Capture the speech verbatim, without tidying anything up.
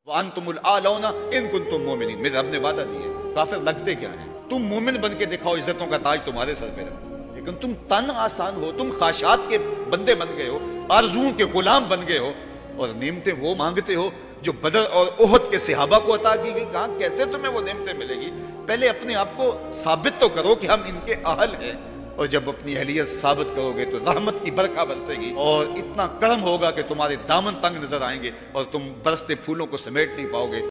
अंतुमुल आलौना इन कुंतुम मोमिनीन, मेरे रब ने वादा दिया। काफिर लगते क्या है, तुम मोमिन बन के दिखाओ, इज्जतों का ताज तुम्हारे सर पे रखो। लेकिन तुम तन आसान हो, तुम ख्वाहिशात के बंदे बन गए हो, आरज़ुओं के गुलाम बन गए हो, और नेमतें वो मांगते हो जो बदर और ओहद के सहाबा को अता की गई। कहाँ कैसे तुम्हें वो नेमतें मिलेगी? पहले अपने आप को साबित तो करो कि हम इनके अहल हैं, और जब अपनी अहलियत साबित करोगे तो रहमत की बरखा बरसेगी और इतना करम होगा कि तुम्हारे दामन तंग नजर आएंगे और तुम बरसते फूलों को समेट नहीं पाओगे।